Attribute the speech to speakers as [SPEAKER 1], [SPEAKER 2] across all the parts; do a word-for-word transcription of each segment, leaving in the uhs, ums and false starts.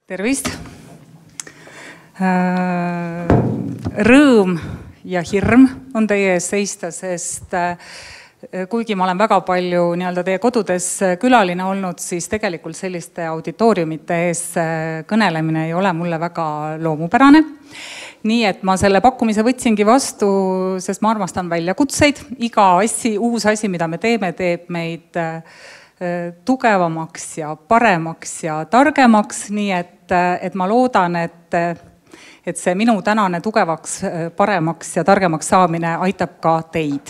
[SPEAKER 1] Tervist! Rõõm ja hirm on teie ees seista, sest kuigi ma olen väga palju nii-öelda teie kodudes külaline olnud, siis tegelikult selliste auditooriumite ees kõnelemine ei ole mulle väga loomupärane. Nii et ma selle pakkumise võtsingi vastu, sest ma armastan väljakutseid. Iga asi, uus asi, mida me teeme, teeb meid tugevamaks ja paremaks ja targemaks, nii et, et ma loodan, et, et see minu tänane tugevaks, paremaks ja targemaks saamine aitab ka teid.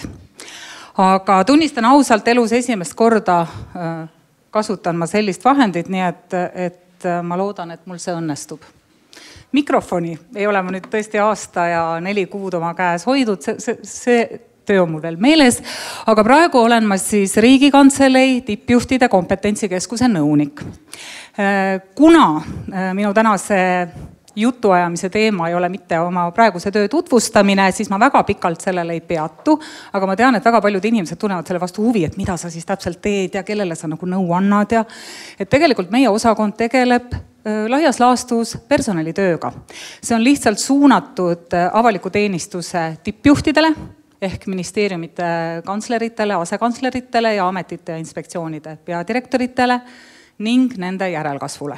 [SPEAKER 1] Aga tunnistan ausalt, elus esimest korda kasutan ma sellist vahendit, nii et, et ma loodan, et mul see õnnestub. Mikrofoni ei ole ma nüüd tõesti aasta ja neli kuud oma käes hoidnud, see, see, see töö on mul veel meeles, aga praegu olen ma siis Riigikantselei tippjuhtide kompetentsikeskuse nõunik. Kuna minu tänase jutuajamise teema ei ole mitte oma praeguse töö tutvustamine, siis ma väga pikalt sellele ei peatu, aga ma tean, et väga paljud inimesed tunnevad selle vastu huvi, et mida sa siis täpselt teed ja kellele sa nagu nõu annad ja et tegelikult meie osakond tegeleb laias laastus personalitööga. See on lihtsalt suunatud avaliku teenistuse tippjuhtidele, ehk ministeeriumite kantsleritele, asekantsleritele ja ametite ja inspektsioonide peadirektoritele ning nende järelkasvule.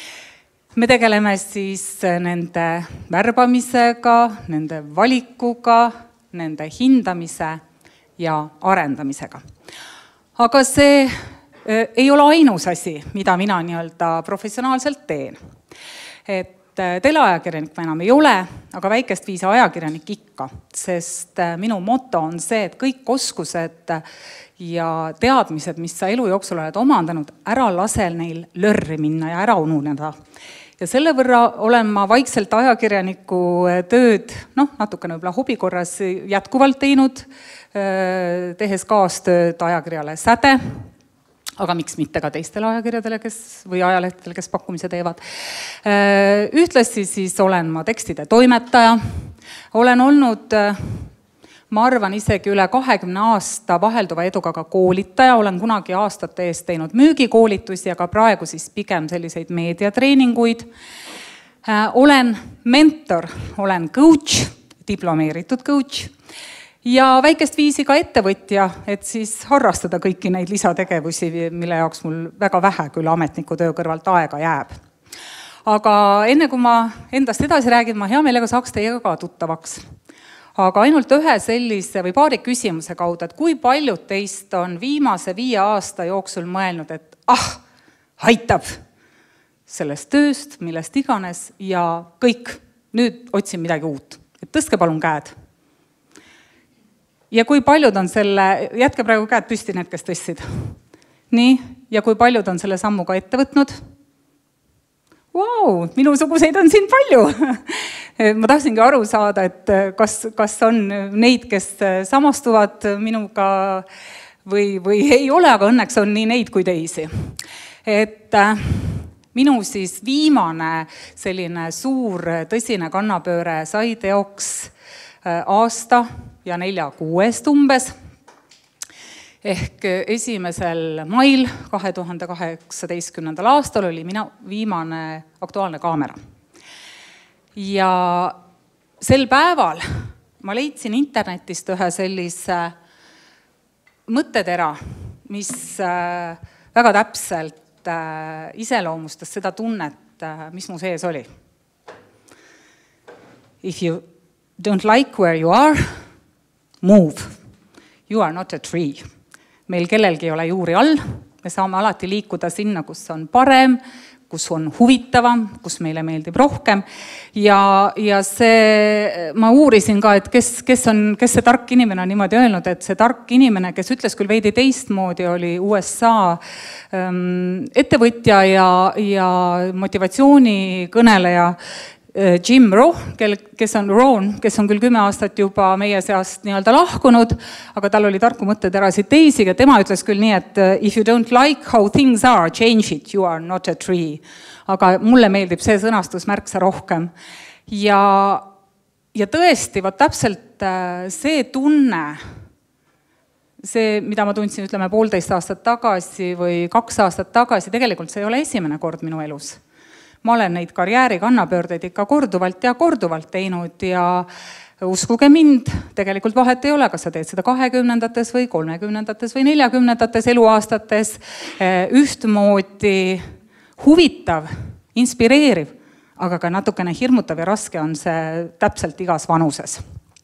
[SPEAKER 1] Me tegeleme siis nende värbamisega, nende valikuga, nende hindamise ja arendamisega. Aga see ei ole ainus asi, mida mina nii-öelda professionaalselt teen. Et teleajakirjanik ma enam ei ole, aga väikest viisa ajakirjanik ikka, sest minu moto on see, et kõik oskused ja teadmised, mis sa elu jooksul oled omandanud, ära lase neil lörri minna ja ära ununeda. Ja selle võrra olen ma vaikselt ajakirjaniku tööd, noh, natukene võib-olla hobikorras jätkuvalt teinud, tehes kaastööd ajakirjale Säde, aga miks mitte ka teistele ajakirjadele, kes, või ajalehtedele, kes pakkumise teevad. Ühtlasi siis olen ma tekstide toimetaja. Olen olnud, ma arvan, isegi üle kahekümne aasta vahelduva eduga ka koolitaja. Olen kunagi aastate eest teinud müügikoolitusi, aga praegu siis pigem selliseid meediatreeninguid. Olen mentor, olen coach, diplomeeritud coach. Ja väikest viisi ka ettevõtja, et siis harrastada kõiki neid lisategevusi, mille jaoks mul väga vähe küll ametniku töö kõrvalt aega jääb. Aga enne kui ma endast edasi räägin, ma hea meelega saaks teiega ka tuttavaks. Aga ainult ühe sellise või paari küsimuse kaudu, et kui paljud teist on viimase viie aasta jooksul mõelnud, et ah, aitab sellest tööst, millest iganes ja kõik, nüüd otsin midagi uut. Et tõstke palun käed. Ja kui paljud on selle, jätke praegu käed püsti need, kes tõstsid. Nii, ja kui paljud on selle sammu ka ette võtnud? Vau, minusuguseid on siin palju. Ma tahtsingi aru saada, et kas, kas on neid, kes samastuvad minuga või, või ei ole, aga õnneks on nii neid kui teisi. Et minu siis viimane selline suur tõsine kannapööre sai teoks aasta ja nelja kuuest umbes. Ehk esimesel mail kahe tuhande kaheksateistkümnendal aastal oli mina viimane Aktuaalne kaamera. Ja sel päeval ma leidsin internetist ühe sellise mõttetera, mis väga täpselt iseloomustas seda tunnet, mis mu sees oli. If you don't like where you are, move. You are not a tree. Meil kellelgi ei ole juuri all. Me saame alati liikuda sinna, kus on parem, kus on huvitavam, kus meile meeldib rohkem. Ja, ja see, ma uurisin ka, et kes, kes, on, kes see tark inimene on niimoodi öelnud, et see tark inimene, kes ütles küll veidi teistmoodi, oli U S A ähm, ettevõtja ja, ja motivatsiooni kõneleja Jim Rohn, kes on Rohn, kes on küll kümme aastat juba meie seast nii-öelda lahkunud, aga tal oli tarku mõtteterasid teisi ja tema ütles küll nii, et if you don't like how things are, change it, you are not a tree. Aga mulle meeldib see sõnastus märksa rohkem. Ja, ja tõesti, vaat täpselt see tunne, see, mida ma tundsin, ütleme, poolteist aastat tagasi või kaks aastat tagasi, tegelikult see ei ole esimene kord minu elus. ma olen neid karjääri kannapöördeid ikka korduvalt ja korduvalt teinud ja uskuge mind, tegelikult vahet ei ole, kas sa teed seda kahekümnendates või kolmekümnendates või neljakümnendates eluaastates, ühtmoodi huvitav, inspireeriv, aga ka natukene hirmutav ja raske on see täpselt igas vanuses.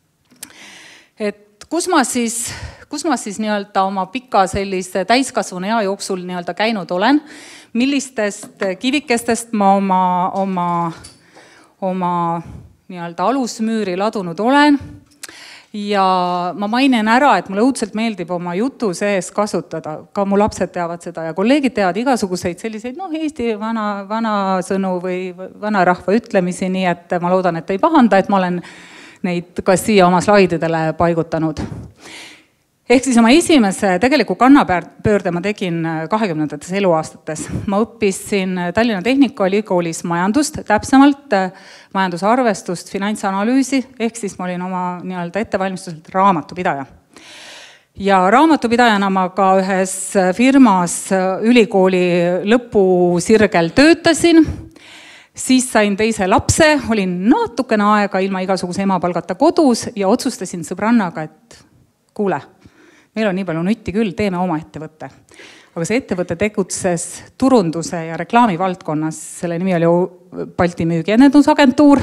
[SPEAKER 1] Et kus ma siis, kus ma siis nii-öelda oma pika sellise täiskasvunu ea jooksul nii-öelda käinud olen, millistest kivikestest ma oma, oma, oma nii-öelda alusmüüri ladunud olen. Ja ma mainin ära, et mulle õudselt meeldib oma jutu sees kasutada. Ka mu lapsed teavad seda ja kolleegid teavad igasuguseid selliseid noh, Eesti vana, vana sõnu või vana rahva ütlemisi, nii et ma loodan, et ei pahanda, et ma olen neid ka siia oma slaididele paigutanud. Ehk siis oma esimese tegeliku kannapöörde ma tegin kahekümnendates eluaastates. Ma õppisin Tallinna Tehnikaülikoolis majandust, täpsemalt majandusarvestust, finantsanalüüsi, ehk siis ma olin oma nii-öelda ettevalmistuselt raamatupidaja. Ja raamatupidajana ma ka ühes firmas ülikooli lõpusirgel töötasin, siis sain teise lapse, olin natukene aega ilma igasuguse emapalgata kodus ja otsustasin sõbrannaga, et kuule, meil on nii palju nutti küll, teeme oma ettevõtte. Aga see ettevõte tegutses turunduse ja reklaami valdkonnas, selle nimi oli Balti müügiennetusagentuur.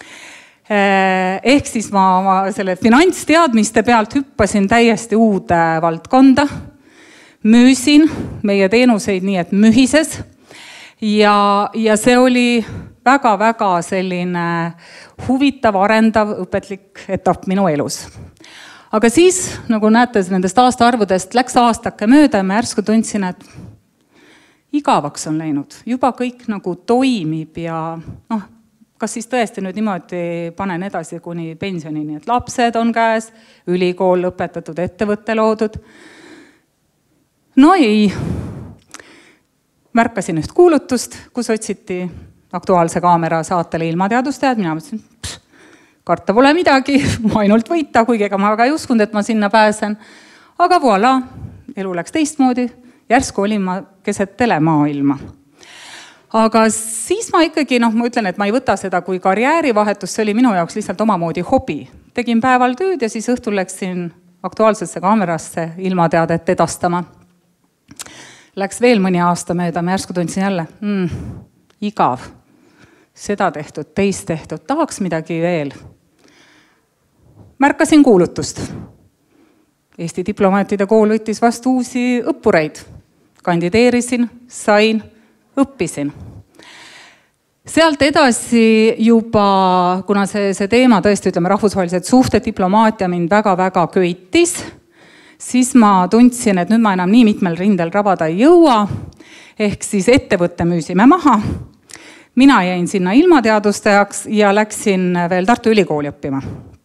[SPEAKER 1] Ehk siis ma oma selle finantsteadmiste pealt hüppasin täiesti uude valdkonda, müüsin meie teenuseid nii, et mühises ja, ja see oli väga-väga selline huvitav, arendav, õpetlik etapp minu elus. Aga siis, nagu näete, nendest aastaarvudest läks aastake mööda ja ma järsku tundsin, et igavaks on läinud. Juba kõik nagu toimib ja noh, kas siis tõesti nüüd niimoodi panen edasi kuni pensionini, et lapsed on käes, ülikool lõpetatud, ettevõtte loodud. No ei. Märkasin üht kuulutust, kus otsiti Aktuaalse kaamera saatele ilmateadustajad. Mina mõtlesin, pff, karta pole midagi, ma ainult võita, kuigi ega ma väga ei uskunud, et ma sinna pääsen. Aga voilà, elu läks teistmoodi, järsku olin ma keset telemaailma. Aga siis ma ikkagi, noh, ma ütlen, et ma ei võta seda kui karjäärivahetus, see oli minu jaoks lihtsalt omamoodi hobi. Tegin päeval tööd ja siis õhtul läksin Aktuaalsesse kaamerasse ilmateadet edastama. Läks veel mõni aasta mööda, ma järsku tundsin jälle, mm, igav. Seda tehtud, teist tehtud, tahaks midagi veel. Märkasin kuulutust. Eesti diplomaatide kool võttis vastu uusi õppureid. Kandideerisin, sain, õppisin. Sealt edasi juba, kuna see, see teema tõesti, ütleme, rahvusvahelised suhted, diplomaatia mind väga-väga köitis, siis ma tundsin, et nüüd ma enam nii mitmel rindel rabada ei jõua, ehk siis ettevõtte müüsime maha. Mina jäin sinna ilmateadustajaks ja läksin veel Tartu Ülikooli õppima.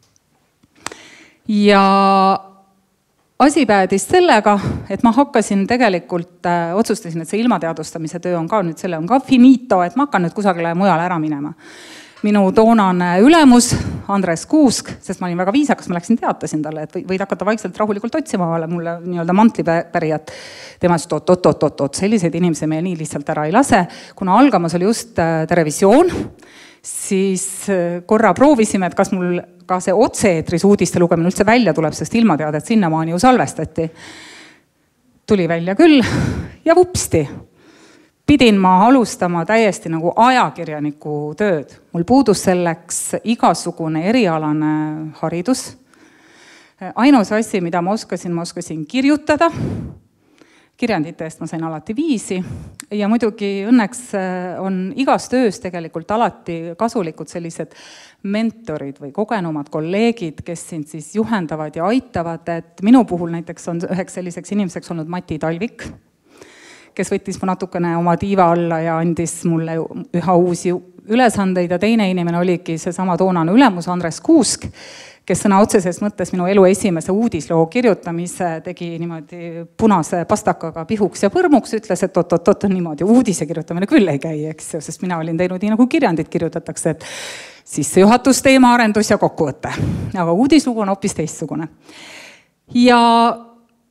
[SPEAKER 1] Ja asi päädis sellega, et ma hakkasin tegelikult, otsustasin, et see ilmateadustamise töö on ka nüüd, selle on ka finito, et ma hakkan nüüd kusagile mujale ära minema. Minu toonane ülemus, Andres Kuusk, sest ma olin väga viisakas, ma läksin teatasin talle, et võid hakata vaikselt rahulikult otsima mulle nii-öelda mantlipärijat. Tema ütles, et oot, oot, oot, oot, selliseid inimesi meil nii lihtsalt ära ei lase. Kuna algamas oli just televisioon, siis korra proovisime, et kas mul ka see otse-eetris uudiste lugemine üldse välja tuleb, sest ilmateadet sinnamaani ju salvestati. Tuli välja küll ja vupsti. Pidin ma alustama täiesti nagu ajakirjaniku tööd. Mul puudus selleks igasugune erialane haridus. Ainus asi, mida ma oskasin, ma oskasin kirjutada. Kirjandite eest ma sain alati viisi. Ja muidugi õnneks on igas töös tegelikult alati kasulikud sellised mentorid või kogenumad kolleegid, kes sind siis juhendavad ja aitavad. Et minu puhul näiteks on üheks selliseks inimeseks olnud Mati Talvik, kes võttis mu natukene oma tiiva alla ja andis mulle üha uusi ülesandeid ja teine inimene oligi see sama toonane ülemus Andres Kuusk, kes sõna otseses mõttes minu elu esimese uudisloo kirjutamise tegi niimoodi punase pastakaga pihuks ja põrmuks, ütles, et oot-oot-oot on niimoodi, uudise kirjutamine küll ei käi, eks, sest mina olin teinud nii nagu kirjandid kirjutatakse, et sissejuhatus, teema arendus ja kokkuvõte. Aga uudislugu on hoopis teistsugune. Ja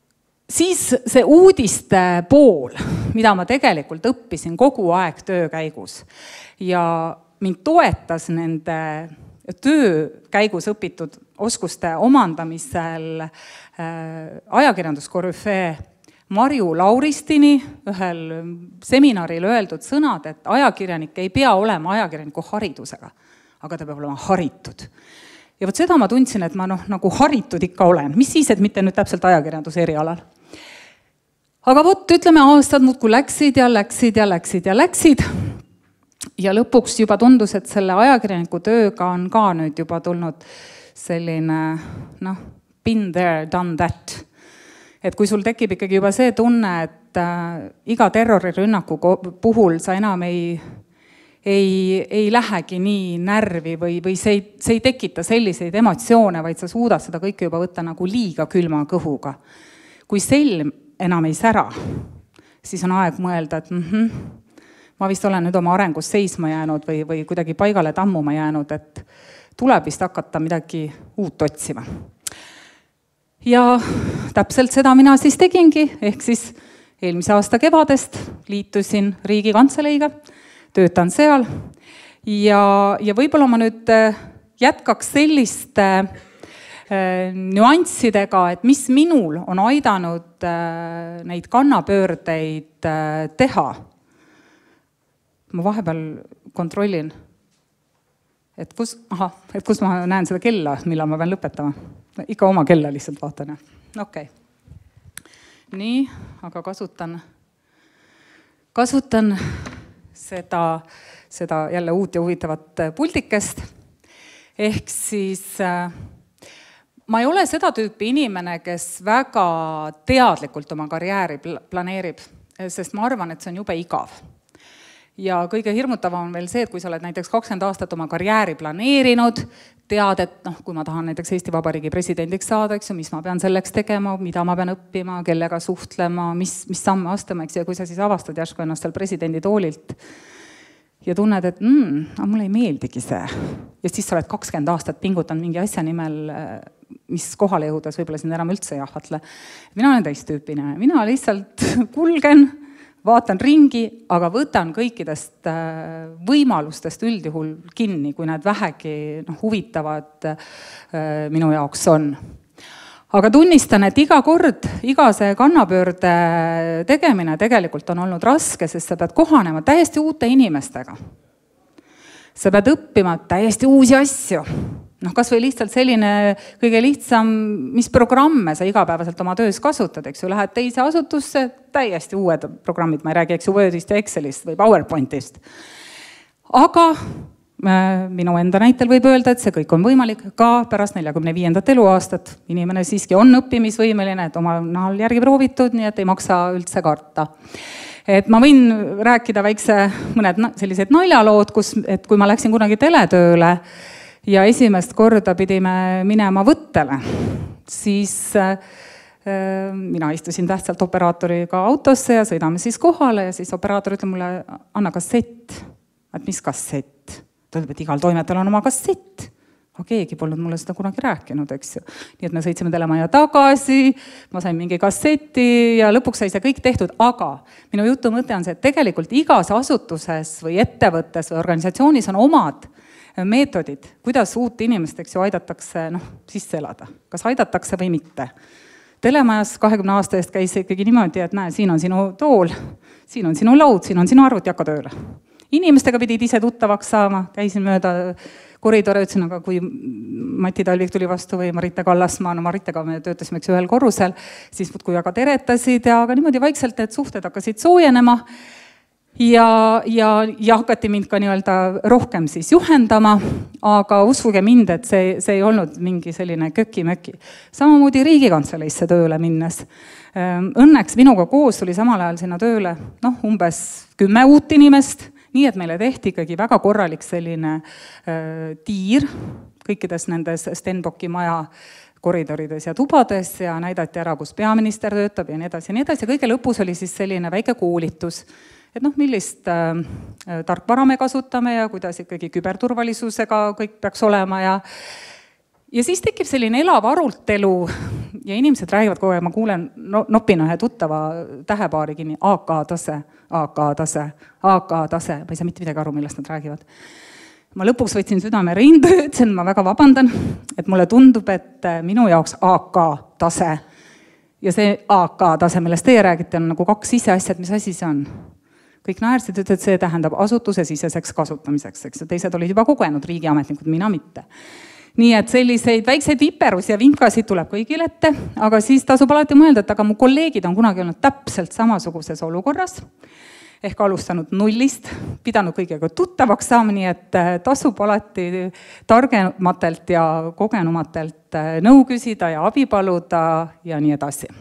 [SPEAKER 1] siis see uudiste pool, mida ma tegelikult õppisin kogu aeg töö käigus ja mind toetas nende töö käigus õpitud oskuste omandamisel ajakirjanduskorüfee Marju Lauristini ühel seminaril öeldud sõnad, et ajakirjanik ei pea olema ajakirjaniku haridusega, aga ta peab olema haritud. Ja võt seda ma tundsin, et ma noh, nagu haritud ikka olen. Mis siis, et mitte nüüd täpselt ajakirjanduse erialal. Aga võt, ütleme, aastad muudkui läksid ja läksid ja läksid ja läksid. Ja lõpuks juba tundus, et selle ajakirjaniku tööga on ka nüüd juba tulnud selline, noh, been there, done that. Et kui sul tekib ikkagi juba see tunne, et äh, iga terrorirünnaku puhul sa enam ei, ei, ei lähegi nii närvi või, või see, ei, see ei tekita selliseid emotsioone, vaid sa suudad seda kõike juba võtta nagu liiga külma kõhuga. Kui selm enam ei sära, siis on aeg mõelda, et mm-hmm, ma vist olen nüüd oma arengus seisma jäänud või, või kuidagi paigale tammuma jäänud, et tuleb vist hakata midagi uut otsima. Ja täpselt seda mina siis tegingi, ehk siis eelmise aasta kevadest liitusin Riigikantseiga, töötan seal ja, ja võib-olla ma nüüd jätkaks selliste äh, nüanssidega, et mis minul on aidanud äh, neid kannapöördeid äh, teha. Ma vahepeal kontrollin, et kus, aha, et kus ma näen seda kella, millal ma pean lõpetama. Ikka oma kella lihtsalt vaatan. Okei. Nii, aga kasutan, kasutan seda, seda jälle uut ja huvitavat pultikest. Ehk siis ma ei ole seda tüüpi inimene, kes väga teadlikult oma karjääri planeerib, sest ma arvan, et see on jube igav. Ja kõige hirmutavam on veel see, et kui sa oled näiteks kakskümmend aastat oma karjääri planeerinud, tead, et noh, kui ma tahan näiteks Eesti Vabariigi presidendiks saada, eks ju, mis ma pean selleks tegema, mida ma pean õppima, kellega suhtlema, mis, mis samme astama, eks, ja kui sa siis avastad järsku ennast seal presidendi toolilt ja tunned, et mm, aga mulle ei meeldigi see. Ja siis sa oled kakskümmend aastat pingutanud mingi asja nimel, mis kohale jõudes võib-olla siin enam üldse jahvatle. Mina olen teistüüpine, mina lihtsalt kulgen, vaatan ringi, aga võtan kõikidest võimalustest üldjuhul kinni, kui need vähegi no, huvitavad minu jaoks on. Aga tunnistan, et iga kord, iga see kannapöörde tegemine tegelikult on olnud raske, sest sa pead kohanema täiesti uute inimestega. Sa pead õppima täiesti uusi asju. Noh, kas või lihtsalt selline kõige lihtsam, mis programme sa igapäevaselt oma töös kasutad, eks ju, lähed teise asutusse, täiesti uued programmid, ma ei räägi, eks ju, Wordist ja Excelist või PowerPointist. Aga minu enda näitel võib öelda, et see kõik on võimalik ka pärast neljakümne viiendat eluaastat. Inimene siiski on õppimisvõimeline, et oma nahal järgi proovitud, nii et ei maksa üldse karta. Et ma võin rääkida väikse mõned sellised naljalood, kus, et kui ma läksin kunagi teletööle, ja esimest korda pidime minema võttele, siis äh, mina istusin tähtsalt operaatoriga autosse ja sõidame siis kohale ja siis operaator ütleb mulle, anna kassett. Et mis kassett? Ta ütleb, et igal toimetal on oma kassett. Aga keegi polnud mulle seda kunagi rääkinud, eks ju. Nii et me sõitsime telemaja tagasi, ma sain mingi kasseti ja lõpuks sai see kõik tehtud, aga minu jutu mõte on see, et tegelikult igas asutuses või ettevõttes või organisatsioonis on omad meetodid, kuidas uut inimesteks ju aidatakse noh, sisse elada. Kas aidatakse või mitte. Telemajas kahekümne aasta eest käis ikkagi niimoodi, et näe, siin on sinu tool, siin on sinu laud, siin on sinu arvuti, hakka tööle. Inimestega pidid ise tuttavaks saama, käisin mööda koridore, ütlesin, aga kui Mati Talvik tuli vastu või Marita Kallasmaa, no Maritega me töötasime üks ühel korrusel, siis kui aga teretasid ja aga niimoodi vaikselt need suhted hakkasid soojenema. Ja, ja, ja hakati mind ka nii-öelda rohkem siis juhendama, aga uskuge mind, et see, see ei olnud mingi selline köki-möki. Samamoodi Riigikantseleisse tööle minnes. Õnneks minuga koos tuli samal ajal sinna tööle noh, umbes kümme uut inimest, nii et meile tehti ikkagi väga korralik selline äh, tiir kõikides nendes Stenbocki maja koridorides ja tubades ja näidati ära, kus peaminister töötab ja nii edasi ja nii edasi. Kõige lõpus oli siis selline väike koolitus, et noh, millist äh, tarkvara me kasutame ja kuidas ikkagi küberturvalisusega kõik peaks olema ja ja siis tekib selline elav arutelu ja inimesed räägivad kogu aeg, ma kuulen, no, nopin ühe tuttava tähepaari kinni, A K tase, A K tase, A K tase, ma ei saa mitte midagi aru, millest nad räägivad. Ma lõpuks võtsin südame rinda, ütlesin, ma väga vabandan, et mulle tundub, et minu jaoks A K tase ja see A K tase, millest teie räägite, on nagu kaks ise asjad, mis asi see on? Kõik naersid, et see tähendab asutuse siseseks kasutamiseks, eks teised olid juba kogenud riigiametnikud, mina mitte. Nii et selliseid väikseid viperusi ja vinkasid tuleb kõigil ette, aga siis tasub alati mõelda, et aga mu kolleegid on kunagi olnud täpselt samasuguses olukorras, ehk alustanud nullist, pidanud kõigega tuttavaks saama, nii et tasub alati targematelt ja kogenumatelt nõu küsida ja abi paluda ja nii edasi.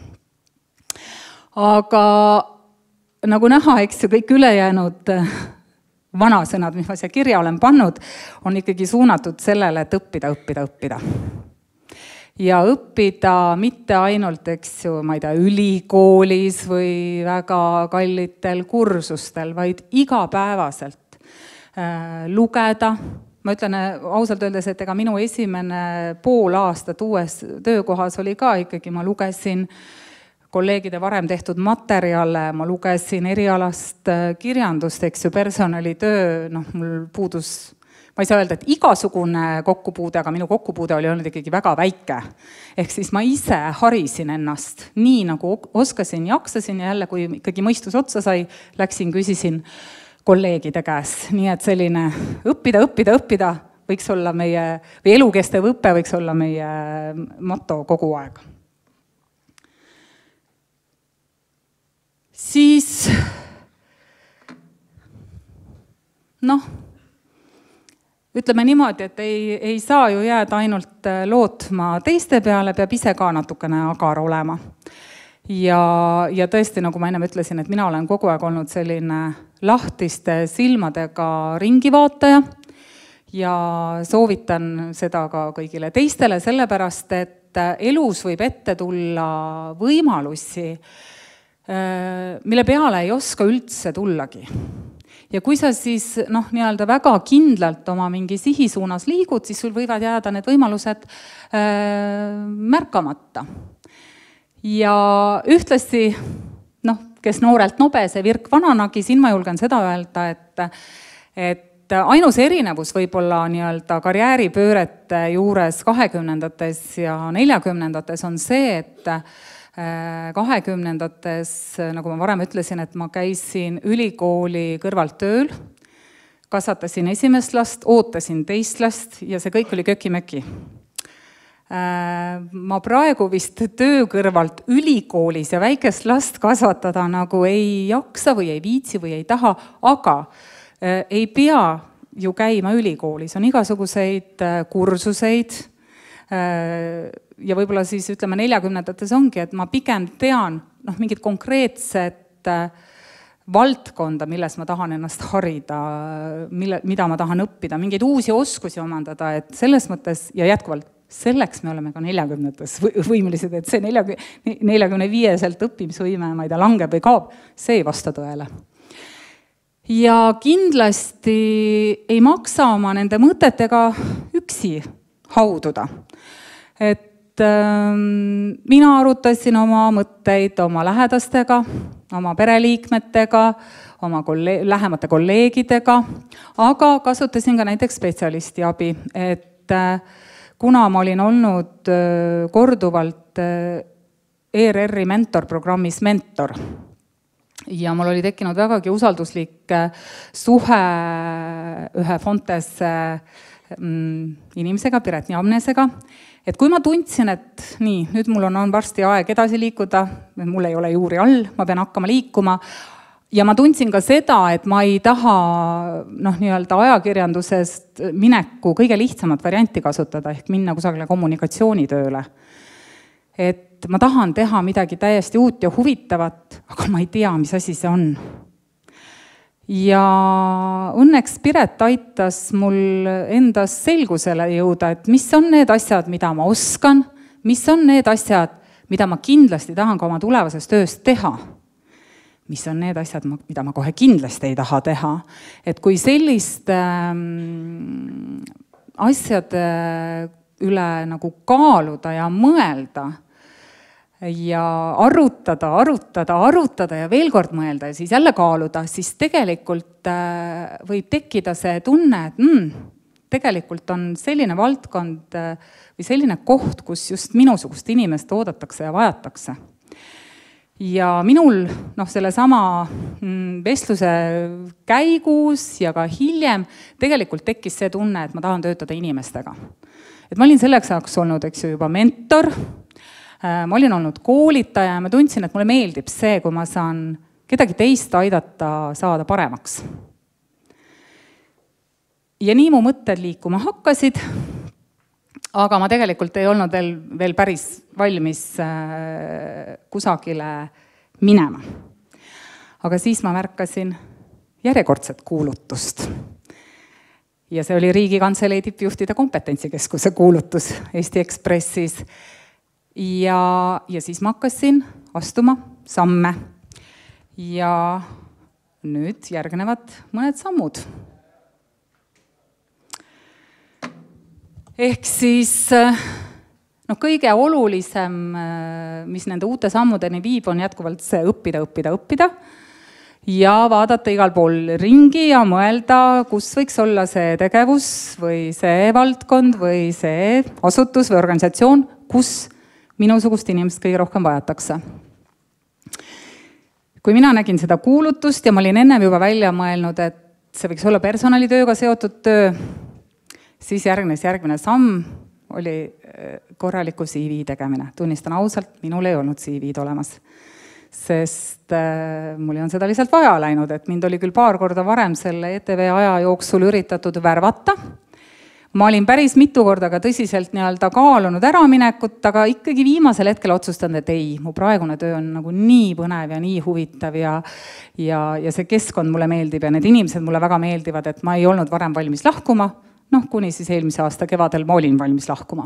[SPEAKER 1] Aga nagu näha, eks ju, kõik ülejäänud vanasõnad, mis ma siia kirja olen pannud, on ikkagi suunatud sellele, et õppida, õppida, õppida. Ja õppida mitte ainult, eks ju, ma ei tea, ülikoolis või väga kallitel kursustel, vaid igapäevaselt äh, lugeda. Ma ütlen ausalt öeldes, et ega minu esimene pool aastat uues töökohas oli ka ikkagi, ma lugesin kolleegide varem tehtud materjale, ma lugesin erialast kirjandust, eks ju, personalitöö, noh, mul puudus, ma ei saa öelda, et igasugune kokkupuude, aga minu kokkupuude oli olnud ikkagi väga väike. Ehk siis ma ise harisin ennast nii, nagu oskasin, jaksasin ja jälle, kui ikkagi mõistus otsa sai, läksin, küsisin kolleegide käes. Nii et selline õppida, õppida, õppida võiks olla meie, või elukestev õppe võiks olla meie motto kogu aeg. Siis, noh, ütleme niimoodi, et ei, ei saa ju jääda ainult lootma teiste peale, peab ise ka natukene agar olema. Ja, ja tõesti, nagu ma ennem ütlesin, et mina olen kogu aeg olnud selline lahtiste silmadega ringivaataja ja soovitan seda ka kõigile teistele, sellepärast, et elus võib ette tulla võimalusi, mille peale ei oska üldse tullagi. Ja kui sa siis noh, nii-öelda väga kindlalt oma mingi sihi suunas liigud, siis sul võivad jääda need võimalused äh, märkamata. Ja ühtlasi, noh, kes noorelt nobe, see virk vananagi, siin ma julgen seda öelda, et, et ainus erinevus võib-olla nii-öelda karjääripöörete juures kahekümnendates ja neljakümnendates on see, et kahekümnendates, nagu ma varem ütlesin, et ma käisin ülikooli kõrvalt tööl, kasvatasin esimest last, ootasin teist last ja see kõik oli köki-möki. Ma praegu vist töö kõrvalt ülikoolis ja väikest last kasvatada nagu ei jaksa või ei viitsi või ei taha, aga ei pea ju käima ülikoolis, on igasuguseid kursuseid, ja võib-olla siis ütleme neljakümnendates ongi, et ma pigem tean noh, mingit konkreetset valdkonda, milles ma tahan ennast harida, mille, mida ma tahan õppida, mingeid uusi oskusi omandada, et selles mõttes ja jätkuvalt selleks me oleme ka neljakümnetes võimelised, et see neljakümne viieselt õppimisvõime, ma ei tea, langeb või kaob, see ei vasta tõele. Ja kindlasti ei maksa oma nende mõtetega üksi haududa. Et ähm, mina arutasin oma mõtteid oma lähedastega, oma pereliikmetega, oma kolleeg, lähemate kolleegidega, aga kasutasin ka näiteks spetsialisti abi, et äh, kuna ma olin olnud äh, korduvalt äh, E R R-i mentorprogrammis mentor ja mul oli tekkinud vägagi usalduslik äh, suhe ühe Fontes äh, inimesega, Piret Njamnesega, et kui ma tundsin, et nii, nüüd mul on, on varsti aeg edasi liikuda, mul ei ole juuri all, ma pean hakkama liikuma ja ma tundsin ka seda, et ma ei taha noh, nii-öelda ajakirjandusest mineku kõige lihtsamat varianti kasutada, ehk minna kusagile kommunikatsioonitööle. Et ma tahan teha midagi täiesti uut ja huvitavat, aga ma ei tea, mis asi see on. Ja õnneks Piret aitas mul endas selgusele jõuda, et mis on need asjad, mida ma oskan, mis on need asjad, mida ma kindlasti tahan ka oma tulevases töös teha, mis on need asjad, mida ma kohe kindlasti ei taha teha. Et kui sellist ähm, asjade üle nagu kaaluda ja mõelda ja arutada, arutada, arutada ja veel kord mõelda ja siis jälle kaaluda, siis tegelikult võib tekkida see tunne, et mm, tegelikult on selline valdkond või selline koht, kus just minusugust inimest oodatakse ja vajatakse. Ja minul noh, selle sama vestluse käigus ja ka hiljem tegelikult tekkis see tunne, et ma tahan töötada inimestega. Et ma olin selleks ajaks olnud eks ju, juba mentor, ma olin olnud koolitaja ja ma tundsin, et mulle meeldib see, kui ma saan kedagi teist aidata saada paremaks. Ja nii mu mõtted liikuma hakkasid, aga ma tegelikult ei olnud veel, veel päris valmis kusagile minema. Aga siis ma märkasin järjekordset kuulutust. Ja see oli Riigikantselei tippjuhtide kompetentsikeskuse kuulutus Eesti Ekspressis. Ja, ja siis ma hakkasin astuma samme. Ja nüüd järgnevad mõned sammud. Ehk siis no, kõige olulisem, mis nende uute sammudeni viib, on jätkuvalt see õppida, õppida, õppida ja vaadata igal pool ringi ja mõelda, kus võiks olla see tegevus või see valdkond või see asutus või organisatsioon, kus minusugust inimest kõige rohkem vajatakse. Kui mina nägin seda kuulutust ja ma olin ennem juba välja mõelnud, et see võiks olla personalitööga seotud töö, siis järgnes järgmine samm oli korraliku C V tegemine. Tunnistan ausalt, minul ei olnud C V-d olemas, sest mul on seda lihtsalt vaja läinud, et mind oli küll paar korda varem selle E T V aja jooksul üritatud värvata. Ma olin päris mitu korda ka tõsiselt nii-öelda kaalunud äraminekut, aga ikkagi viimasel hetkel otsustanud, et ei, mu praegune töö on nagu nii põnev ja nii huvitav ja, ja, ja see keskkond mulle meeldib ja need inimesed mulle väga meeldivad, et ma ei olnud varem valmis lahkuma. Noh, kuni siis eelmise aasta kevadel ma olin valmis lahkuma.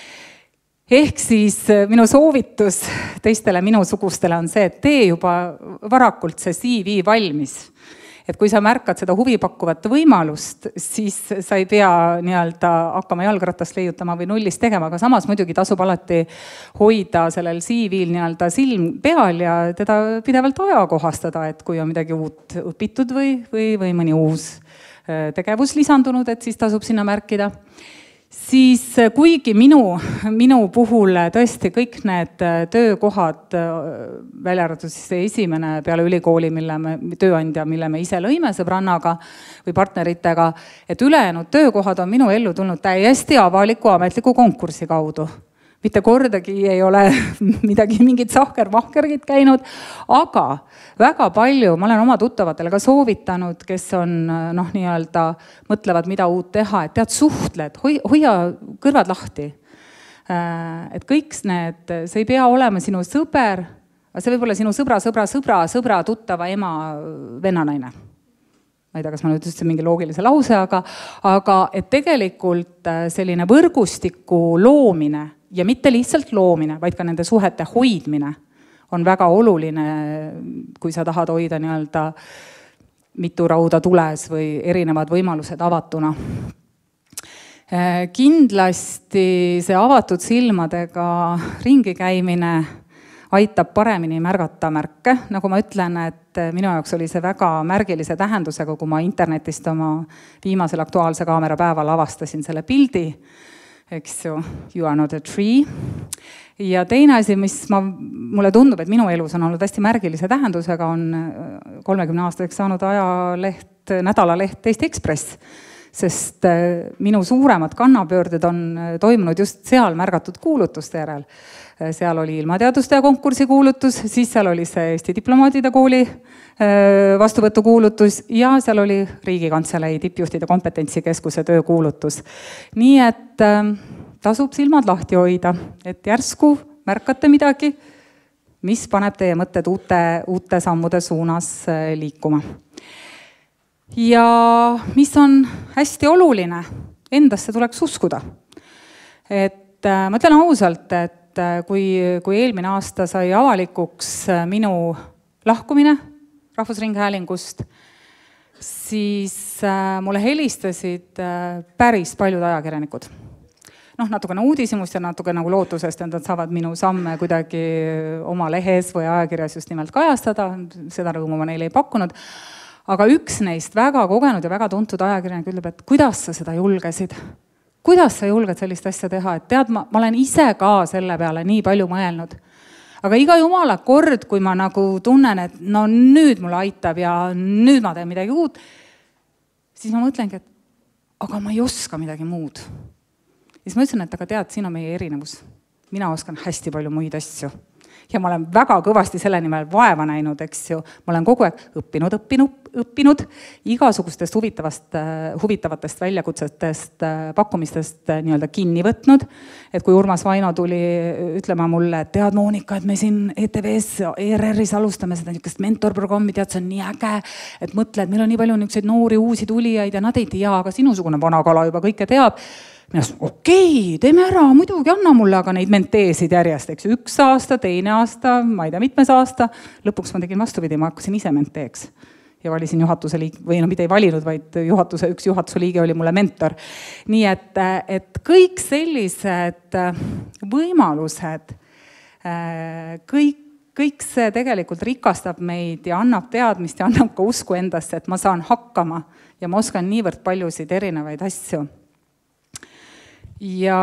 [SPEAKER 1] Ehk siis minu soovitus teistele minusugustele on see, et tee juba varakult see C V valmis. Et kui sa märkad seda huvipakkuvat võimalust, siis sa ei pea nii-öelda hakkama jalgratast leiutama või nullist tegema, aga samas muidugi tasub alati hoida sellel C V-l nii-öelda silm peal ja teda pidevalt ajakohastada, et kui on midagi uut õpitud või, või, või mõni uus tegevus lisandunud, et siis tasub sinna märkida. Siis kuigi minu, minu puhul tõesti kõik need töökohad, välja arvatud siis see esimene peale ülikooli, mille me, tööandja, mille me ise lõime sõbrannaga või partneritega, et ülejäänud töökohad on minu ellu tulnud täiesti avaliku ametliku konkursi kaudu. Mitte kordagi ei ole midagi, mingit sahker-mahkergit käinud, aga väga palju, ma olen oma tuttavatele ka soovitanud, kes on noh, nii-öelda mõtlevad, mida uut teha, et tead suhtled, hoi, hoia kõrvad lahti. Et kõik need, see ei pea olema sinu sõber, see võib olla sinu sõbra, sõbra, sõbra, sõbra, tuttava ema, vennanaine. Ma ei tea, kas ma nüüd ütlesin mingi loogilise lause, aga, aga et tegelikult selline võrgustiku loomine ja mitte lihtsalt loomine, vaid ka nende suhete hoidmine on väga oluline, kui sa tahad hoida nii-öelda mitu rauda tules või erinevad võimalused avatuna. Kindlasti see avatud silmadega ringi käimine aitab paremini märgata märke. Nagu ma ütlen, et minu jaoks oli see väga märgilise tähendusega, kui ma internetist oma viimasel Aktuaalse kaamera päeval avastasin selle pildi, eks ju, you are not a tree. Ja teine asi, mis ma, mulle tundub, et minu elus on olnud hästi märgilise tähendusega, on kolmekümne aastaseks saanud ajaleht, nädalaleht Eesti Ekspress, sest minu suuremad kannapöörded on toimunud just seal märgatud kuulutuste järel. Seal oli ilmateaduste ja konkursi kuulutus, siis seal oli see Eesti diplomaatide kooli vastuvõtu kuulutus ja seal oli Riigikantselei tippjuhtide kompetentsikeskuse töö kuulutus. Nii et tasub silmad lahti hoida, et järsku märkate midagi, mis paneb teie mõtted uute, uute sammude suunas liikuma. Ja mis on hästi oluline, endasse tuleks uskuda. Et ma ütlen ausalt, et kui, kui eelmine aasta sai avalikuks minu lahkumine Rahvusringhäälingust, siis mulle helistasid päris paljud ajakirjanikud. noh, natukene uudishimust ja natuke nagu lootusest, et nad saavad minu samme kuidagi oma lehes või ajakirjas just nimelt kajastada. Seda rõõmu ma neile ei pakkunud. Aga üks neist väga kogenud ja väga tuntud ajakirjanik ütleb, et kuidas sa seda julgesid? Kuidas sa julged sellist asja teha? Et tead, ma, ma olen ise ka selle peale nii palju mõelnud. Aga iga jumala kord, kui ma nagu tunnen, et no nüüd mulle aitab ja nüüd ma teen midagi uut, siis ma mõtlengi, et aga ma ei oska midagi muud. Ja siis ma ütlesin, et aga tead, siin on meie erinevus. Mina oskan hästi palju muid asju. Ja ma olen väga kõvasti selle nimel vaeva näinud, eks ju. Ma olen kogu aeg õppinud, õppinud, õppinud igasugustest huvitavast, huvitavatest väljakutsetest, pakkumistest nii-öelda kinni võtnud. Et kui Urmas Vaino tuli ütlema mulle, et tead Moonika, et me siin E T V-s, E R R-is alustame seda niisugust mentorprogrammi, tead, see on nii äge, et mõtle, et meil on nii palju niisuguseid noori uusi tulijaid ja nad ei tea, aga sinusugune vana kala juba kõike teab. Mina ütlesin, okei, teeme ära, muidugi anna mulle aga neid menteesid järjest, eks üks aasta, teine aasta, ma ei tea, mitmes aasta. Lõpuks ma tegin vastupidi, ma hakkasin ise menteeks ja valisin juhatuse liige, või no mitte ei valinud, vaid juhatuse, üks juhatuse liige oli mulle mentor. Nii et, et kõik sellised võimalused, kõik, kõik see tegelikult rikastab meid ja annab teadmist ja annab ka usku endasse, et ma saan hakkama ja ma oskan niivõrd paljusid erinevaid asju. Ja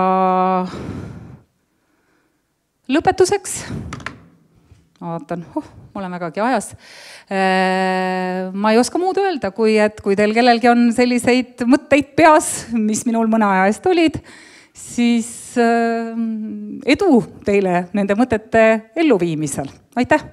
[SPEAKER 1] lõpetuseks, ma vaatan, oh, ma olen vägagi ajas. Ma ei oska muud öelda, kui et kui teil kellelgi on selliseid mõtteid peas, mis minul mõne aja eest olid, siis edu teile nende mõtete elluviimisel. Aitäh!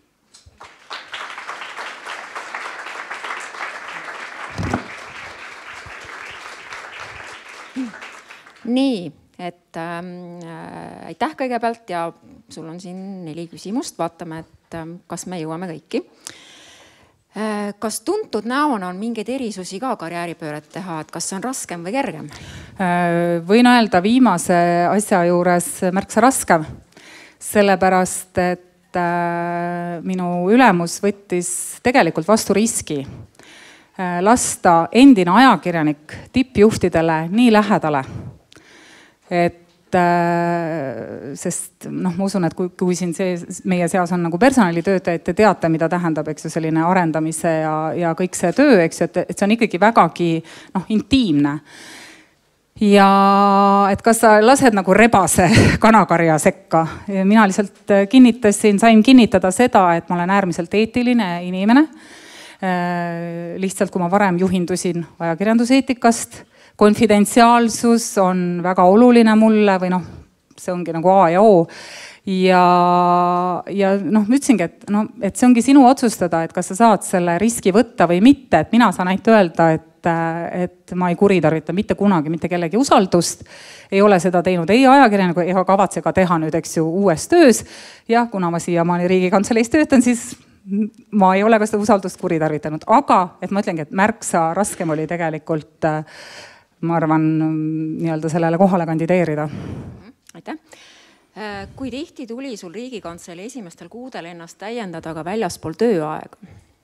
[SPEAKER 2] Nii, et äh, aitäh kõigepealt ja sul on siin neli küsimust. Vaatame, et äh, kas me jõuame kõiki. Äh, kas tuntud näona on mingeid erisusi ka karjääripööret teha, et kas see on raskem või kergem?
[SPEAKER 1] Äh, võin öelda viimase asja juures märksa raskem. Sellepärast, et äh, minu ülemus võttis tegelikult vastu riski. Äh, lasta endine ajakirjanik tippjuhtidele nii lähedale. Et äh, sest noh, ma usun, et kui, kui siin see, meie seas on nagu personalitöötajad, te teate, mida tähendab, eks ju, selline arendamise ja, ja kõik see töö, eks ju, et, et see on ikkagi vägagi noh, intiimne. Ja et kas sa lased nagu rebase kanakarja sekka. Mina lihtsalt kinnitasin, sain kinnitada seda, et ma olen äärmiselt eetiline inimene. Äh, lihtsalt, kui ma varem juhindusin ajakirjanduseetikast, konfidentsiaalsus on väga oluline mulle või noh, see ongi nagu A ja O. Ja, ja noh, ma ütlesingi, et, no, et see ongi sinu otsustada, et kas sa saad selle riski võtta või mitte. Et mina saan ainult öelda, et, et ma ei kuritarvita mitte kunagi, mitte kellegi usaldust. Ei ole seda teinud ei ajakirjaniku ega kavatse ka teha nüüd, eks ju, uues töös. Ja kuna ma siiamaani Riigikantseleis töötan, siis ma ei ole ka seda usaldust kuritarvitanud. Aga et ma ütlengi, et märksa raskem oli tegelikult ma arvan, nii-öelda sellele kohale kandideerida.
[SPEAKER 2] Aitäh. Kui tihti tuli sul Riigikantselei esimestel kuudel ennast täiendada ka väljaspool tööaega?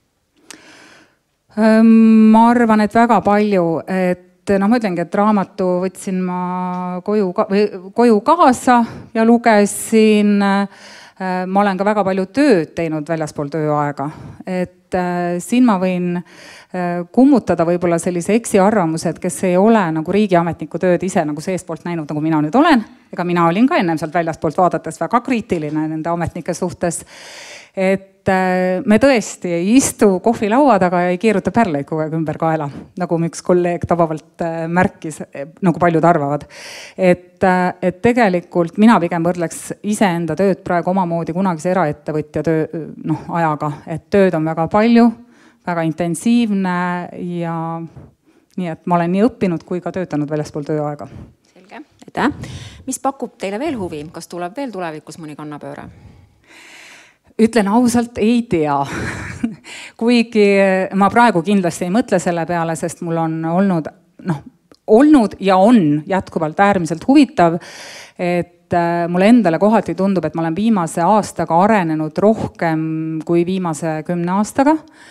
[SPEAKER 1] Ma arvan, et väga palju. Et noh, ma ütlengi, et raamatu võtsin ma koju, või, koju kaasa ja lugesin. Ma olen ka väga palju tööd teinud väljaspool tööaega. Et siin ma võin kummutada võib-olla sellise eksiarvamuse, et kes ei ole nagu riigiametniku tööd ise nagu seestpoolt näinud, nagu mina nüüd olen. Ega mina olin ka ennem sealt väljaspoolt vaadates väga kriitiline nende ametnike suhtes. Et me tõesti ei istu kohvilaua taga ja ei keeruta pärleid kogu aeg ümber kaela, nagu üks kolleeg tabavalt märkis, nagu paljud arvavad. Et, et tegelikult mina pigem võrdleks iseenda tööd praegu omamoodi kunagise eraettevõtja töö, noh, ajaga. Et tööd on väga palju, väga intensiivne ja nii, et ma olen nii õppinud kui ka töötanud väljaspool tööaega.
[SPEAKER 2] Selge, aitäh. Mis pakub teile veel huvi? Kas tuleb veel tulevikus mõni kannapööre?
[SPEAKER 1] Ütlen ausalt, ei tea. Kuigi ma praegu kindlasti ei mõtle selle peale, sest mul on olnud, noh, olnud ja on jätkuvalt äärmiselt huvitav, et mulle endale kohati tundub, et ma olen viimase aastaga arenenud rohkem kui viimase kümne aastaga.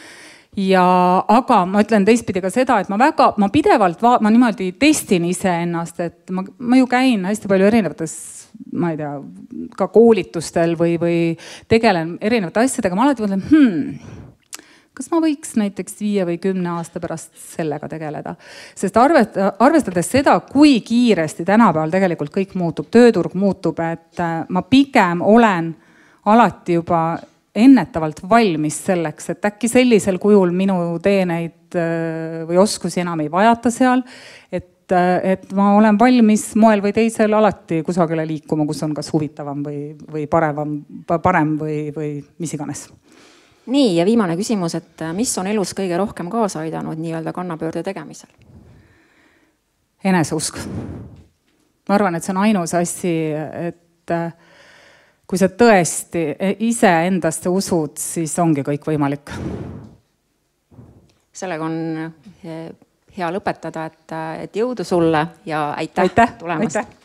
[SPEAKER 1] ja aga ma ütlen teistpidi ka seda, et ma väga, ma pidevalt va-, ma niimoodi testin iseennast, et ma, ma ju käin hästi palju erinevates, ma ei tea, ka koolitustel või, või tegelen erinevate asjadega, ma alati mõtlen, hmm, kas ma võiks näiteks viie või kümne aasta pärast sellega tegeleda. Sest arvestades seda, kui kiiresti tänapäeval tegelikult kõik muutub, tööturg muutub, et ma pigem olen alati juba ennetavalt valmis selleks, et äkki sellisel kujul minu teeneid või oskusi enam ei vajata seal, et, et ma olen valmis moel või teisel alati kusagile liikuma, kus on kas huvitavam või, või parevam, parem või, või mis iganes.
[SPEAKER 2] Nii, ja viimane küsimus, et mis on elus kõige rohkem kaasa aidanud nii-öelda kannapöörde tegemisel?
[SPEAKER 1] Eneseusk. Ma arvan, et see on ainus asi, et kui sa tõesti ise endaste usud, siis ongi kõik võimalik. Sellega on hea lõpetada, et, et jõudu sulle ja aitäh, aitäh
[SPEAKER 2] tulemast.
[SPEAKER 1] Aitäh.